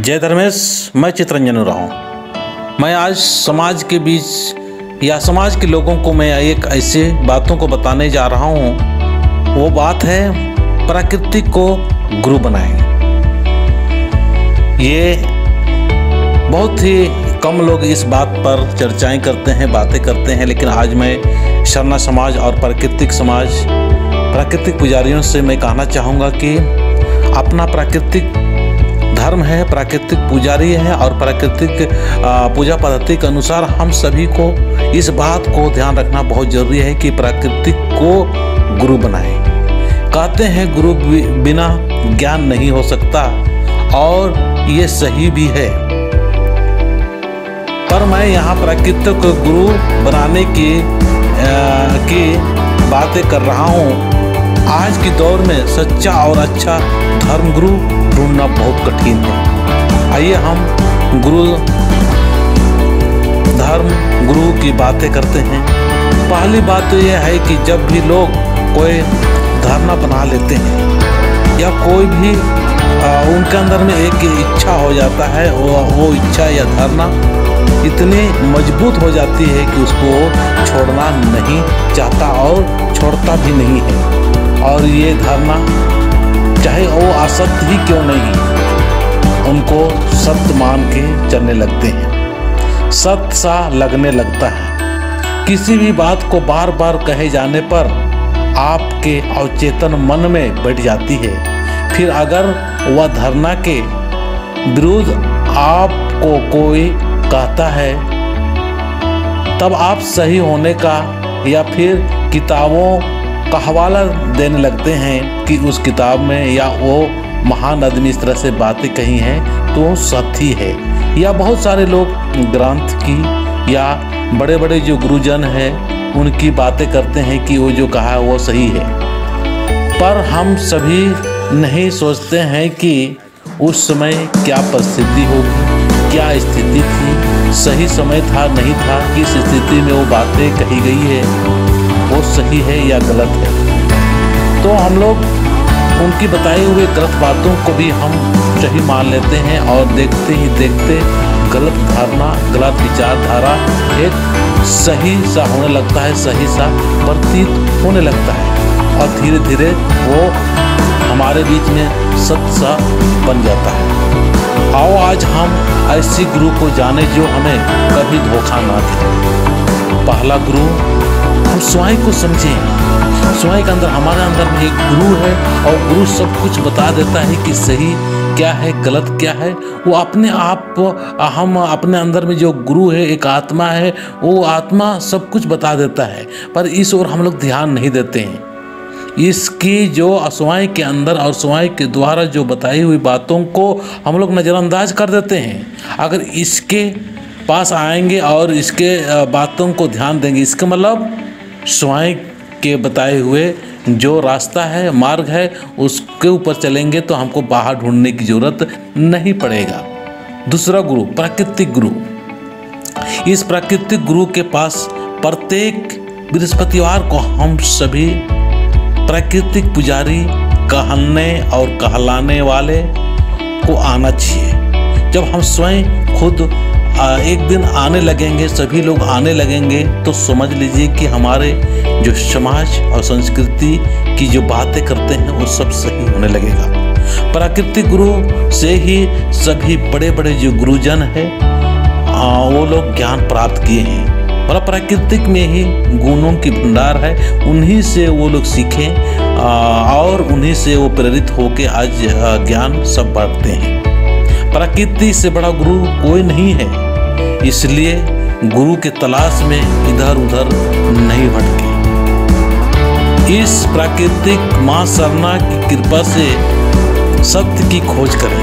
जय धर्मेश, मैं चितरंजन उरांव। मैं आज समाज के बीच या समाज के लोगों को मैं एक ऐसे बातों को बताने जा रहा हूँ। वो बात है प्रकृति को गुरु बनाएं। ये बहुत ही कम लोग इस बात पर चर्चाएं करते हैं, बातें करते हैं, लेकिन आज मैं शरणा समाज और प्राकृतिक समाज, प्राकृतिक पुजारियों से मैं कहना चाहूँगा कि अपना प्राकृतिक धर्म है, प्राकृतिक पुजारी है और प्राकृतिक पूजा पद्धति के अनुसार हम सभी को इस बात को ध्यान रखना बहुत जरूरी है कि प्राकृतिक को गुरु बनाएं। कहते हैं गुरु बिना ज्ञान नहीं हो सकता और ये सही भी है, पर मैं यहाँ प्राकृतिक को गुरु बनाने की बातें कर रहा हूँ। आज के दौर में सच्चा और अच्छा धर्म गुरु ढूंढना बहुत कठिन है। आइए हम धर्म गुरु की बातें करते हैं। पहली बात तो यह है कि जब भी लोग कोई धारणा बना लेते हैं या कोई भी उनके अंदर में एक इच्छा हो जाता है, वो इच्छा या धारणा इतनी मजबूत हो जाती है कि उसको छोड़ना नहीं चाहता और छोड़ता भी नहीं है। और ये धारणा चाहे वो असत्य ही क्यों नहीं, उनको सत्य मान के चलने लगते हैं, सत्य सा लगने लगता है। किसी भी बात को बार बार कहे जाने पर आपके अवचेतन मन में बैठ जाती है। फिर अगर वह धारणा के विरुद्ध आपको कोई कहता है, तब आप सही होने का या फिर किताबों का हवाला देने लगते हैं कि उस किताब में या वो महान आदमी इस तरह से बातें कही हैं तो सत्य है। या बहुत सारे लोग ग्रंथ की या बड़े बड़े जो गुरुजन हैं उनकी बातें करते हैं कि वो जो कहा है वो सही है, पर हम सभी नहीं सोचते हैं कि उस समय क्या परिस्थिति होगी, क्या स्थिति थी, सही समय था नहीं था, किस स्थिति में वो बातें कही गई है, वो सही है या गलत है। तो हम लोग उनकी बताई हुई गलत बातों को भी हम सही मान लेते हैं और देखते ही देखते गलत धारणा, गलत विचारधारा एक सही सा होने लगता है, सही सा प्रतीत होने लगता है और धीरे धीरे वो हमारे बीच में सत्य सा बन जाता है। आओ आज हम ऐसी गुरु को जाने जो हमें कभी धोखा ना दे। पहला गुरु, हम स्वयं को समझें। स्वयं के अंदर, हमारे अंदर में एक गुरु है और गुरु सब कुछ बता देता है कि सही क्या है, गलत क्या है। वो अपने आप, हम अपने अंदर में जो गुरु है, एक आत्मा है, वो आत्मा सब कुछ बता देता है, पर इस ओर हम लोग ध्यान नहीं देते हैं। इसकी जो स्वयं के अंदर और स्वयं के द्वारा जो बताई हुई बातों को हम लोग नज़रअंदाज कर देते हैं। अगर इसके पास आएंगे और इसके बातों को ध्यान देंगे, इसका मतलब स्वयं के बताए हुए जो रास्ता है, मार्ग है, उसके ऊपर चलेंगे तो हमको बाहर ढूंढने की जरूरत नहीं पड़ेगा। दूसरा गुरु, प्राकृतिक गुरु। इस प्राकृतिक गुरु के पास प्रत्येक बृहस्पतिवार को हम सभी प्राकृतिक पुजारी कहने और कहलाने वाले को आना चाहिए। जब हम स्वयं खुद एक दिन आने लगेंगे, सभी लोग आने लगेंगे, तो समझ लीजिए कि हमारे जो समाज और संस्कृति की जो बातें करते हैं वो सब सही होने लगेगा। प्राकृतिक गुरु से ही सभी बड़े बड़े जो गुरुजन हैं वो लोग ज्ञान प्राप्त किए हैं और प्राकृतिक में ही गुणों की भंडार है। उन्हीं से वो लोग सीखें और उन्हीं से वो प्रेरित होकर आज ज्ञान सब बांटते हैं। प्रकृति से बड़ा गुरु कोई नहीं है, इसलिए गुरु के तलाश में इधर उधर नहीं भटके। इस प्राकृतिक माँ सरना की कृपा से सत्य की खोज करें।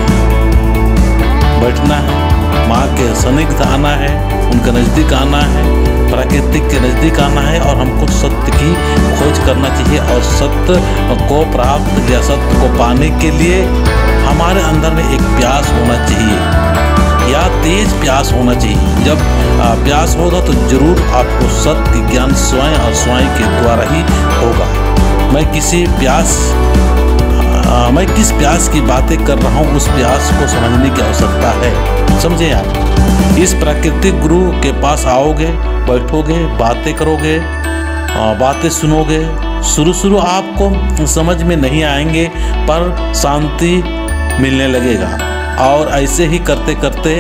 बैठना है, माँ के सनिग्ध आना है, उनके नज़दीक आना है, प्राकृतिक के नज़दीक आना है और हमको सत्य की खोज करना चाहिए। और सत्य को प्राप्त या सत्य को पाने के लिए हमारे अंदर में एक प्यास होना चाहिए या तेज प्यास होना चाहिए। जब प्यास होगा तो जरूर आपको सत्य ज्ञान स्वयं और स्वयं के द्वारा ही होगा। मैं किसी प्यास मैं किस प्यास की बातें कर रहा हूँ, उस प्यास को समझने की आवश्यकता है। समझे आप? इस प्राकृतिक गुरु के पास आओगे, बैठोगे, बातें करोगे, बातें सुनोगे। शुरू आपको समझ में नहीं आएंगे, पर शांति मिलने लगेगा। और ऐसे ही करते करते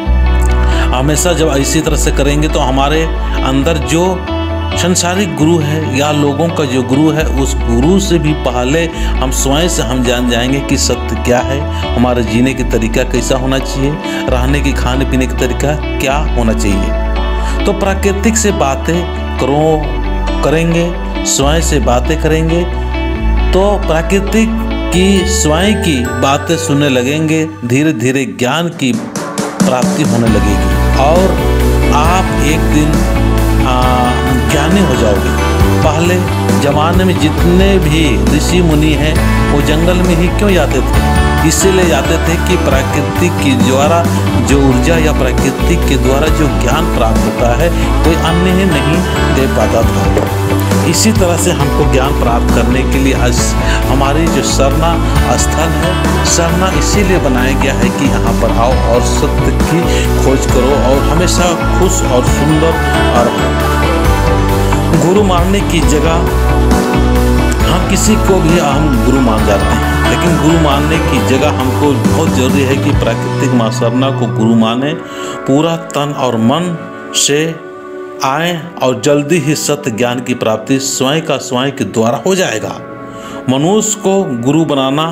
हमेशा जब इसी तरह से करेंगे तो हमारे अंदर जो संसारिक गुरु है या लोगों का जो गुरु है, उस गुरु से भी पहले हम स्वयं से हम जान जाएंगे कि सत्य क्या है, हमारे जीने की तरीका कैसा होना चाहिए, रहने की खाने पीने की तरीका क्या होना चाहिए। तो प्राकृतिक से बातें करेंगे, स्वयं से बातें करेंगे तो प्राकृतिक की स्वयं की बातें सुनने लगेंगे, धीरे धीरे ज्ञान की प्राप्ति होने लगेगी और आप एक दिन ज्ञानी हो जाओगे। पहले जमाने में जितने भी ऋषि मुनि हैं वो जंगल में ही क्यों जाते थे? इसीलिए जाते थे कि प्राकृतिक के द्वारा जो ऊर्जा या प्राकृतिक के द्वारा जो ज्ञान प्राप्त होता है कोई अन्य ही नहीं दे पाता था। इसी तरह से हमको ज्ञान प्राप्त करने के लिए आज हमारी जो सरना स्थल है, सरना इसीलिए बनाया गया है कि यहाँ पर आओ और सत्य की खोज करो और हमेशा खुश और सुंदर रहो। गुरु मानने की जगह हम किसी को भी हम गुरु मान जाते हैं, लेकिन गुरु मानने की जगह हमको बहुत जरूरी है कि प्राकृतिक माँ सरना को गुरु माने, पूरा तन और मन से आए और जल्दी ही सत्य ज्ञान की प्राप्ति स्वयं का स्वयं के द्वारा हो जाएगा। मनुष्य को गुरु बनाना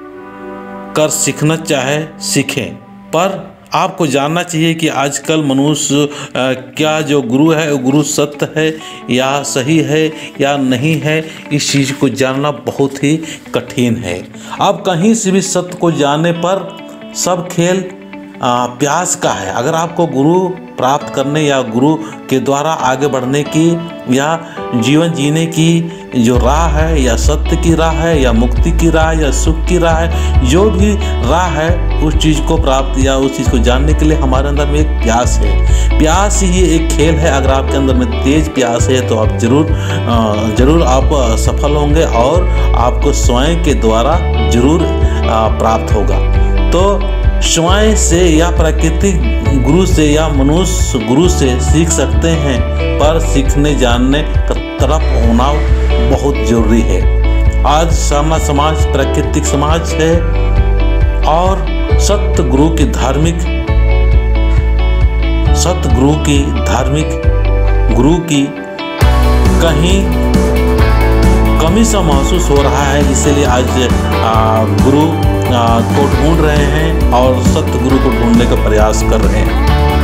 कर सीखना चाहे सीखें, पर आपको जानना चाहिए कि आजकल मनुष्य क्या जो गुरु है वो गुरु सत्य है या सही है या नहीं है, इस चीज़ को जानना बहुत ही कठिन है। आप कहीं से भी सत्य को जानने पर सब खेल प्यास का है। अगर आपको गुरु प्राप्त करने या गुरु के द्वारा आगे बढ़ने की या जीवन जीने की जो राह है, या सत्य की राह है, या मुक्ति की राह, या सुख की राह है, जो भी राह है उस चीज़ को प्राप्त या उस चीज़ को जानने के लिए हमारे अंदर में एक प्यास है। प्यास ही एक खेल है। अगर आपके अंदर में तेज प्यास है तो आप जरूर आप सफल होंगे और आपको स्वयं के द्वारा जरूर प्राप्त होगा। तो स्वयं से या प्राकृतिक गुरु से या मनुष्य गुरु से सीख सकते हैं, पर सीखने जानने का तरफ होना बहुत जरूरी है। आज सामना समाज प्राकृतिक समाज है और सत्य गुरु की धार्मिक गुरु की कहीं कमी सा महसूस हो रहा है। इसीलिए आज गुरु को ढूंढ रहे हैं और सत्य गुरु को ढूंढने का प्रयास कर रहे हैं।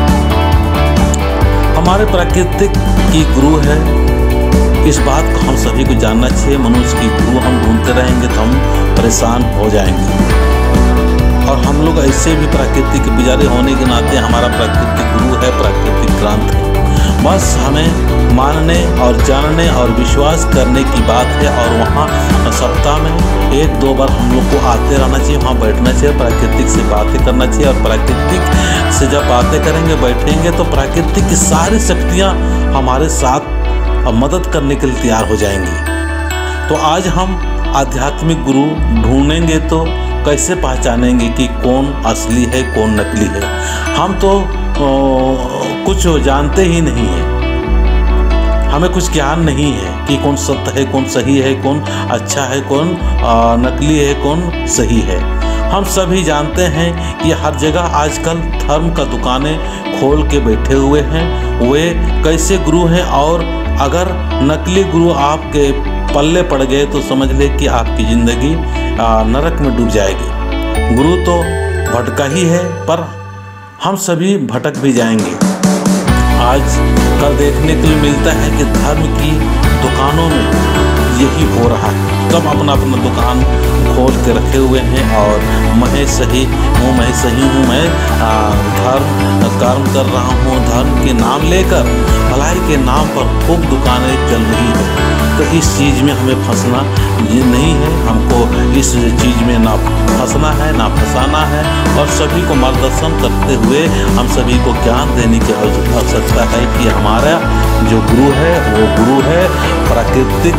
हमारे प्राकृतिक की गुरु है, इस बात को हम सभी को जानना चाहिए। मनुष्य की गुरु हम ढूंढते रहेंगे तो हम परेशान हो जाएंगे। और हम लोग ऐसे भी प्राकृतिक पुजारी होने के नाते हमारा प्राकृतिक गुरु है, प्राकृतिक क्रांति है। बस हमें मानने और जानने और विश्वास करने की बात है। और वहाँ सप्ताह में 1-2 बार हम लोग को आते रहना चाहिए, वहाँ बैठना चाहिए, प्राकृतिक से बातें करना चाहिए। और प्राकृतिक से जब बातें करेंगे, बैठेंगे तो प्राकृतिक की सारी शक्तियाँ हमारे साथ मदद करने के लिए तैयार हो जाएंगी। तो आज हम आध्यात्मिक गुरु ढूंढेंगे तो कैसे पहचानेंगे कि कौन असली है कौन नकली है? हम तो कुछ जानते ही नहीं है, हमें कुछ ज्ञान नहीं है कि कौन सत्य है कौन सही है, कौन अच्छा है कौन नकली है कौन सही है। हम सभी जानते हैं कि हर जगह आजकल धर्म का दुकानें खोल के बैठे हुए हैं। वे कैसे गुरु हैं? और अगर नकली गुरु आपके पल्ले पड़ गए तो समझ ले कि आपकी ज़िंदगी नरक में डूब जाएगी। गुरु तो भटका ही है, पर हम सभी भटक भी जाएंगे। आज कल देखने के लिए मिलता है कि धर्म की दुकानों में यही हो रहा है। सब अपना अपना दुकान खोल के रखे हुए हैं और मैं सही हूँ, मैं धर्म कर्म कर रहा हूँ। धर्म के नाम लेकर भलाई के नाम पर खूब दुकानें चल रही हैं। तो इस चीज़ में हमें फंसना ये नहीं है, हमको इस चीज़ में ना फंसना है ना फंसाना है। और सभी को मार्गदर्शन करते हुए हम सभी को ज्ञान देने की आवश्यकता है कि हमारा जो गुरु है वो गुरु है प्राकृतिक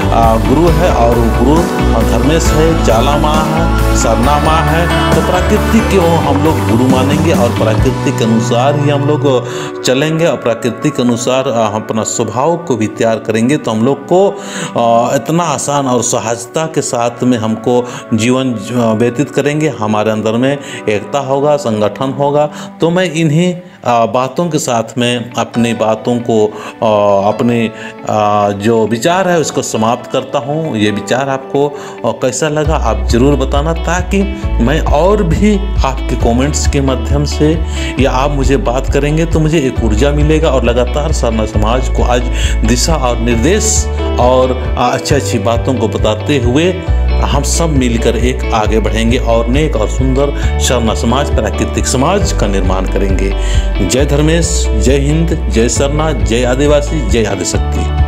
गुरु है, और वो गुरु धर्मेश है, जाला माँ है, सरना माँ है। तो प्रकृति को हम लोग गुरु मानेंगे और प्रकृति के अनुसार ही हम लोग चलेंगे और प्रकृति के अनुसार हम अपना स्वभाव को भी तैयार करेंगे। तो हम लोग को इतना आसान और सहजता के साथ में हमको जीवन व्यतीत करेंगे। हमारे अंदर में एकता होगा, संगठन होगा। तो मैं इन्हीं बातों के साथ में अपनी बातों को अपने जो विचार है उसको समाप्त करता हूँ। ये विचार आपको कैसा लगा आप ज़रूर बताना, ताकि मैं और भी आपके कमेंट्स के माध्यम से या आप मुझे बात करेंगे तो मुझे एक ऊर्जा मिलेगा और लगातार सरना समाज को आज दिशा और निर्देश और अच्छी बातों को बताते हुए हम सब मिलकर एक आगे बढ़ेंगे और नेक और सुंदर सरना समाज, प्राकृतिक समाज का निर्माण करेंगे। जय धर्मेश, जय हिंद, जय सरना, जय आदिवासी, जय आदिशक्ति।